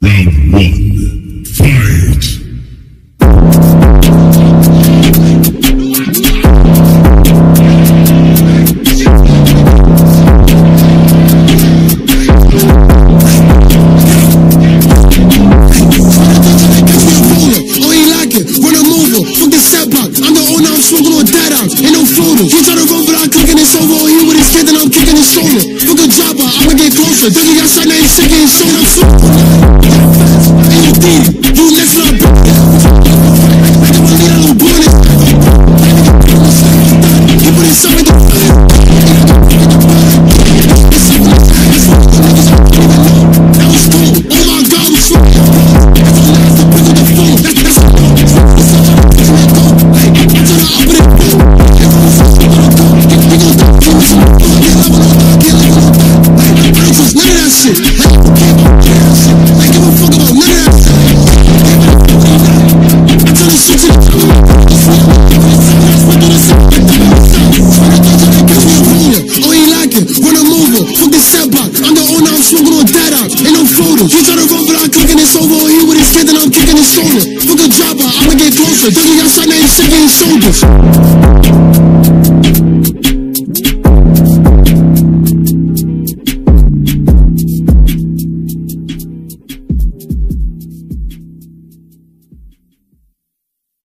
Round one, fight! Doggy outside, now you sick and so I'm so and you did it, you left it up. I don't need a little bonus. You put it somewhere that was cool. Oh my God, we so pick up the phone. That's Doggy outside, now you sick and shoulders.